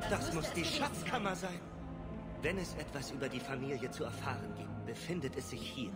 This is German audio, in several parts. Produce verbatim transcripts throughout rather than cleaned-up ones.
Das muss die Schatzkammer sein. Wenn es etwas über die Familie zu erfahren gibt, befindet es sich hier.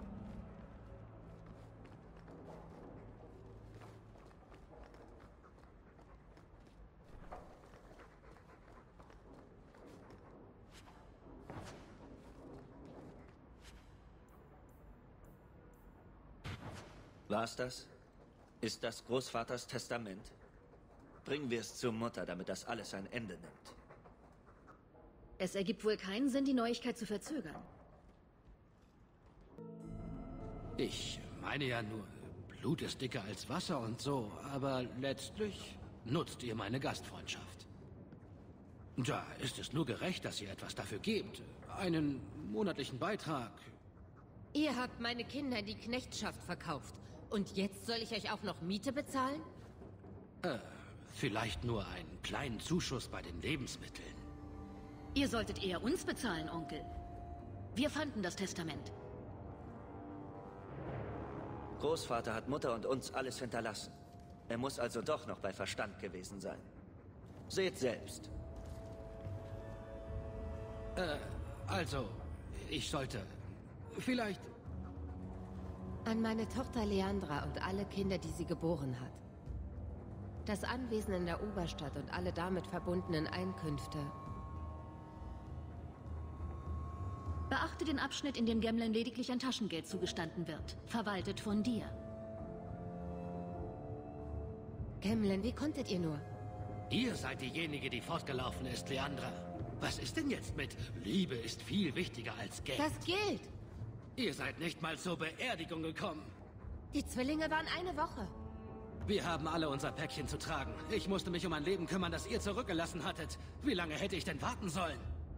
War's das? Ist das Großvaters Testament? Bringen wir es zur Mutter, damit das alles ein Ende nimmt. Es ergibt wohl keinen Sinn, die Neuigkeit zu verzögern. Ich meine ja nur, Blut ist dicker als Wasser und so, aber letztlich nutzt ihr meine Gastfreundschaft. Da ist es nur gerecht, dass ihr etwas dafür gebt. Einen monatlichen Beitrag. Ihr habt meine Kinder in die Knechtschaft verkauft. Und jetzt soll ich euch auch noch Miete bezahlen? Äh, vielleicht nur einen kleinen Zuschuss bei den Lebensmitteln. Ihr solltet eher uns bezahlen, Onkel. Wir fanden das Testament. Großvater hat Mutter und uns alles hinterlassen. Er muss also doch noch bei Verstand gewesen sein. Seht selbst. Äh, also, ich sollte... Vielleicht... An meine Tochter Leandra und alle Kinder, die sie geboren hat. Das Anwesen in der Oberstadt und alle damit verbundenen Einkünfte. Beachte den Abschnitt, in dem Gemlen lediglich ein Taschengeld zugestanden wird. Verwaltet von dir. Gemlen, wie konntet ihr nur? Ihr seid diejenige, die fortgelaufen ist, Leandra. Was ist denn jetzt mit Liebe ist viel wichtiger als Geld? Das Geld! Ihr seid nicht mal zur Beerdigung gekommen. Die Zwillinge waren eine Woche. Wir haben alle unser Päckchen zu tragen. Ich musste mich um ein Leben kümmern, das ihr zurückgelassen hattet. Wie lange hätte ich denn warten sollen?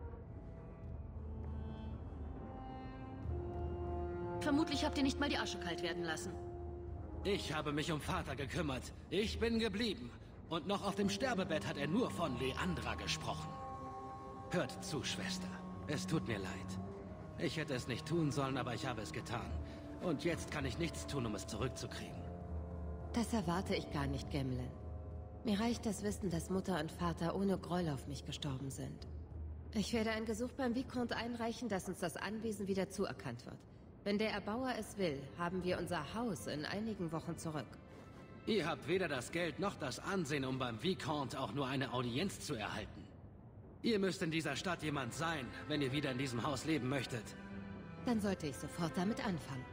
Vermutlich habt ihr nicht mal die Asche kalt werden lassen. Ich habe mich um Vater gekümmert. Ich bin geblieben. Und noch auf dem Sterbebett hat er nur von Leandra gesprochen. Hört zu, Schwester. Es tut mir leid. Ich hätte es nicht tun sollen, aber ich habe es getan. Und jetzt kann ich nichts tun, um es zurückzukriegen. Das erwarte ich gar nicht, Gemlen. Mir reicht das Wissen, dass Mutter und Vater ohne Groll auf mich gestorben sind. Ich werde ein Gesuch beim Vicomte einreichen, dass uns das Anwesen wieder zuerkannt wird. Wenn der Erbauer es will, haben wir unser Haus in einigen Wochen zurück. Ihr habt weder das Geld noch das Ansehen, um beim Vicomte auch nur eine Audienz zu erhalten. Ihr müsst in dieser Stadt jemand sein, wenn ihr wieder in diesem Haus leben möchtet. Dann sollte ich sofort damit anfangen.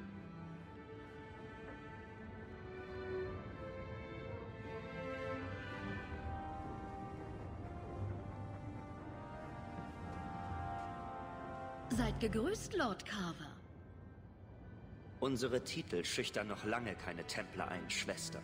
Seid gegrüßt, Lord Carver. Unsere Titel schüchtern noch lange keine Templer ein, Schwester.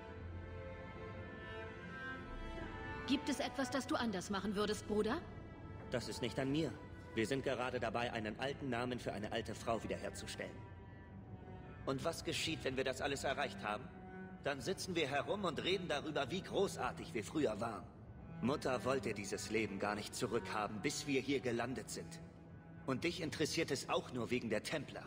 Gibt es etwas, das du anders machen würdest, Bruder? Das ist nicht an mir. Wir sind gerade dabei, einen alten Namen für eine alte Frau wiederherzustellen. Und was geschieht, wenn wir das alles erreicht haben? Dann sitzen wir herum und reden darüber, wie großartig wir früher waren. Mutter wollte dieses Leben gar nicht zurückhaben, bis wir hier gelandet sind. Und dich interessiert es auch nur wegen der Templer.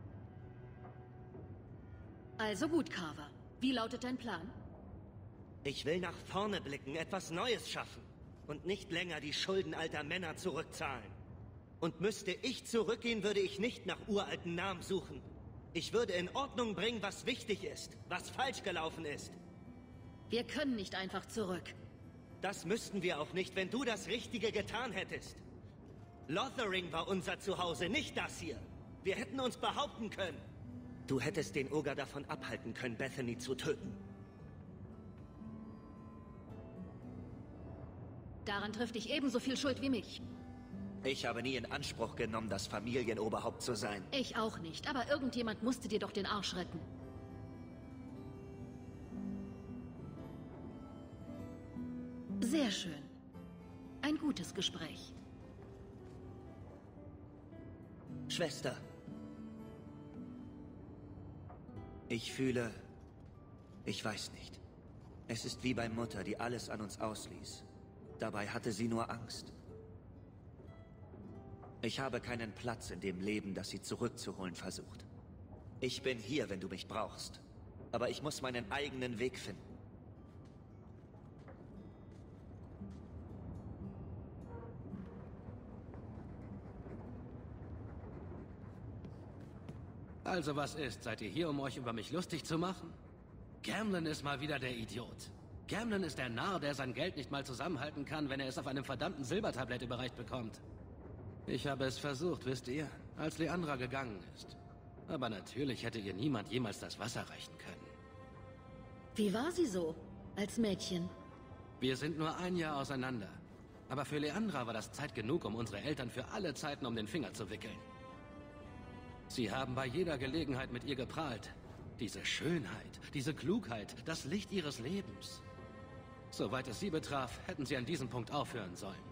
Also gut, Carver. Wie lautet dein Plan? Ich will nach vorne blicken, etwas Neues schaffen. Und nicht länger die Schulden alter Männer zurückzahlen. Und müsste ich zurückgehen, würde ich nicht nach uralten Namen suchen. Ich würde in Ordnung bringen, was wichtig ist, was falsch gelaufen ist. Wir können nicht einfach zurück. Das müssten wir auch nicht, wenn du das Richtige getan hättest. Lothering war unser Zuhause, nicht das hier. Wir hätten uns behaupten können. Du hättest den Oger davon abhalten können, Bethany zu töten. Daran trifft dich ebenso viel Schuld wie mich. Ich habe nie in Anspruch genommen, das Familienoberhaupt zu sein. Ich auch nicht, aber irgendjemand musste dir doch den Arsch retten. Sehr schön. Ein gutes Gespräch. Schwester. Ich fühle... Ich weiß nicht. Es ist wie bei Mutter, die alles an uns ausließ. Dabei hatte sie nur Angst. Ich habe keinen Platz in dem Leben, das sie zurückzuholen versucht. Ich bin hier, wenn du mich brauchst. Aber ich muss meinen eigenen Weg finden. Also was ist? Seid ihr hier, um euch über mich lustig zu machen? Gamlen ist mal wieder der Idiot. Gamlen ist der Narr, der sein Geld nicht mal zusammenhalten kann, wenn er es auf einem verdammten Silbertablett überreicht bekommt. Ich habe es versucht, wisst ihr, als Leandra gegangen ist. Aber natürlich hätte ihr niemand jemals das Wasser reichen können. Wie war sie so, als Mädchen? Wir sind nur ein Jahr auseinander. Aber für Leandra war das Zeit genug, um unsere Eltern für alle Zeiten um den Finger zu wickeln. Sie haben bei jeder Gelegenheit mit ihr geprahlt. Diese Schönheit, diese Klugheit, das Licht ihres Lebens. Soweit es sie betraf, hätten sie an diesem Punkt aufhören sollen.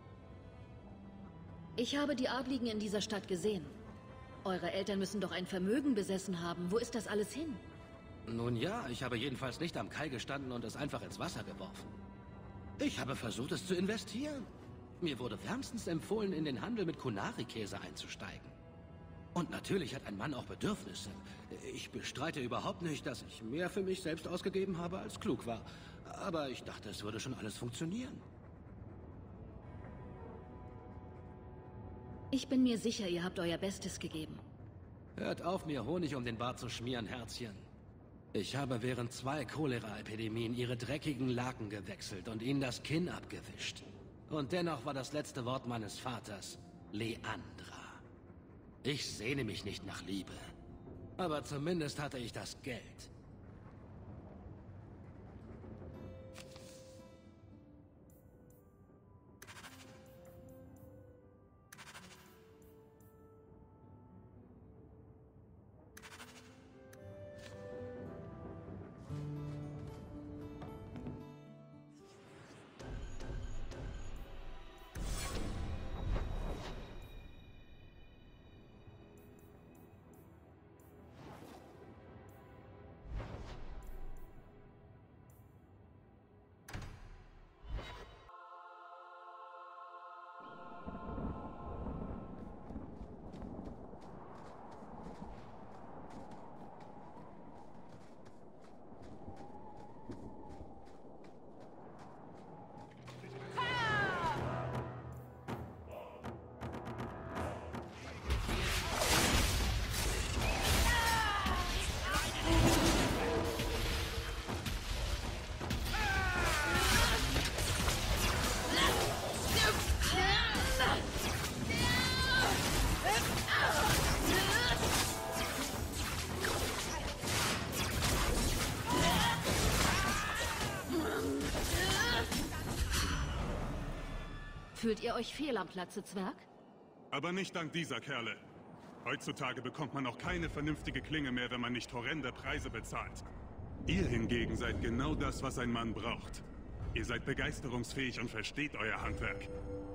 Ich habe die Adligen in dieser Stadt gesehen. Eure Eltern müssen doch ein Vermögen besessen haben. Wo ist das alles hin? Nun ja, ich habe jedenfalls nicht am Kai gestanden und es einfach ins Wasser geworfen. Ich habe versucht, es zu investieren. Mir wurde wärmstens empfohlen, in den Handel mit Kunari-Käse einzusteigen. Und natürlich hat ein Mann auch Bedürfnisse. Ich bestreite überhaupt nicht, dass ich mehr für mich selbst ausgegeben habe, als klug war. Aber ich dachte, es würde schon alles funktionieren. Ich bin mir sicher, ihr habt euer Bestes gegeben. Hört auf, mir Honig um den Bart zu schmieren, Herzchen. Ich habe während zwei Cholera-Epidemien ihre dreckigen Laken gewechselt und ihnen das Kinn abgewischt. Und dennoch war das letzte Wort meines Vaters Leandra. Ich sehne mich nicht nach Liebe. Aber zumindest hatte ich das Geld. Fühlt ihr euch fehl am Platze, Zwerg? Aber nicht dank dieser Kerle. Heutzutage bekommt man auch keine vernünftige Klinge mehr, wenn man nicht horrende Preise bezahlt. Ihr hingegen seid genau das, was ein Mann braucht. Ihr seid begeisterungsfähig und versteht euer Handwerk.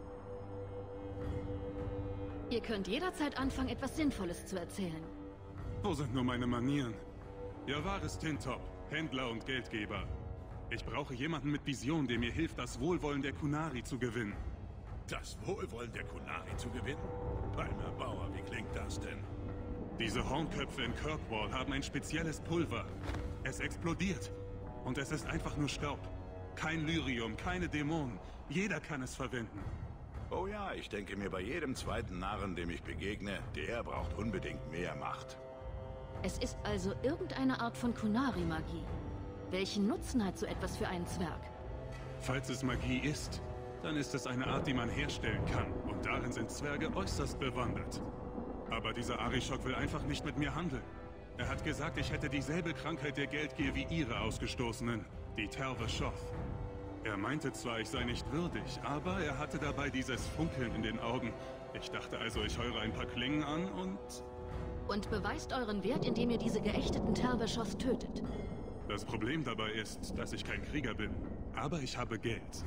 Ihr könnt jederzeit anfangen, etwas Sinnvolles zu erzählen. Wo sind nur meine Manieren? Ihr wahres Tintop, Händler und Geldgeber. Ich brauche jemanden mit Vision, der mir hilft, das Wohlwollen der Kunari zu gewinnen. Das Wohlwollen der Kunari zu gewinnen? Palmer Bauer, wie klingt das denn? Diese Hornköpfe in Kirkwall haben ein spezielles Pulver. Es explodiert. Und es ist einfach nur Staub. Kein Lyrium, keine Dämonen. Jeder kann es verwenden. Oh ja, ich denke mir bei jedem zweiten Narren, dem ich begegne, der braucht unbedingt mehr Macht. Es ist also irgendeine Art von Kunari-Magie. Welchen Nutzen hat so etwas für einen Zwerg? Falls es Magie ist, dann ist es eine Art, die man herstellen kann. Und darin sind Zwerge äußerst bewandert. Aber dieser Arishok will einfach nicht mit mir handeln. Er hat gesagt, ich hätte dieselbe Krankheit der Geldgier wie ihre Ausgestoßenen, die Terve Shoth. Er meinte zwar, ich sei nicht würdig, aber er hatte dabei dieses Funkeln in den Augen. Ich dachte also, ich heure ein paar Klingen an und... Und beweist euren Wert, indem ihr diese geächteten Terve Shoth tötet. Das Problem dabei ist, dass ich kein Krieger bin. Aber ich habe Geld.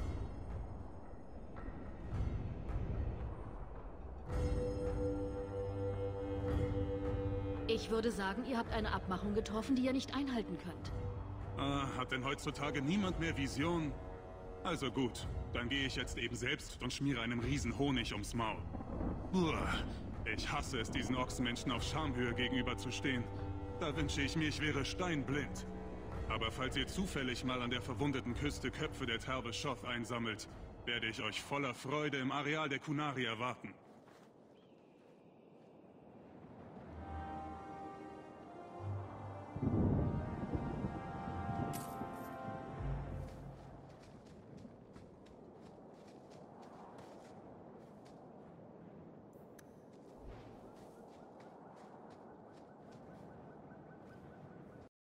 Ich würde sagen, ihr habt eine Abmachung getroffen, die ihr nicht einhalten könnt. Ah, hat denn heutzutage niemand mehr Vision? Also gut, dann gehe ich jetzt eben selbst und schmiere einem Riesen Honig ums Maul. Uah, ich hasse es, diesen Ochsenmenschen auf Schamhöhe gegenüber zu stehen. Da wünsche ich mir, ich wäre steinblind. Aber falls ihr zufällig mal an der verwundeten Küste Köpfe der Terve Shoth einsammelt, werde ich euch voller Freude im Areal der Kunari erwarten.